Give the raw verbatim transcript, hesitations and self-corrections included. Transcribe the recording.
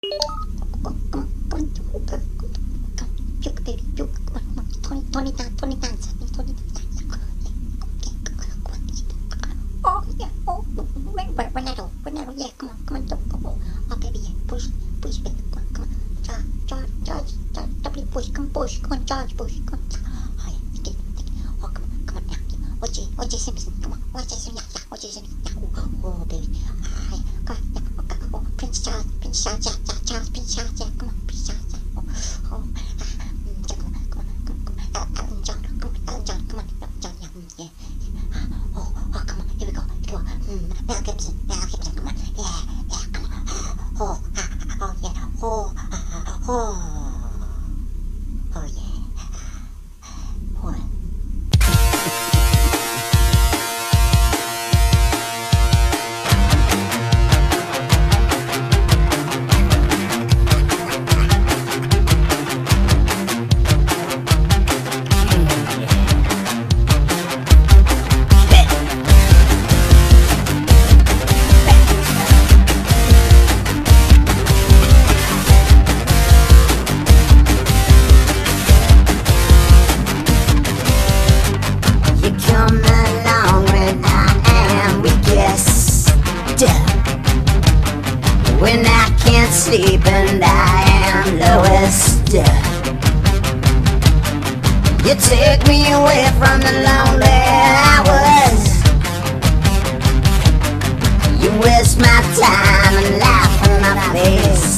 Tony Tan, Tony Tan, Tony Tan. Oh yeah, oh, Ronaldo, Ronaldo, yeah, come on, come on, come on. Oh baby, yeah, push, push, baby, come on, come on. Charge, charge, charge, charge, W push, come push, come on, charge, push, come on. Oh yeah, take it, take it. Oh come on, come on, yeah. O J, O J Simpson, come on, O J Simpson, yeah, O J Simpson, yeah. Oh, oh baby, ah yeah, come on, yeah, okay, oh Prince Charles, Prince Charles, yeah, yeah, Charles, Prince Charles, yeah, come on, Prince Charles, yeah. Oh, oh, ah, mm, come on, come on, come on, come on, Elton John, come on, Elton John, come on, Elton John, yeah, mm, yeah. Oh, oh, come on, here we go, here we go. Mm, Mel Gibson, Mel Gibson, come on, yeah, yeah, come on. Oh, ah, oh, yeah, oh, ah, oh, oh, yeah. One. When I can't sleep and I am lowest, you take me away from the lonely hours. You waste my time and laugh in my face.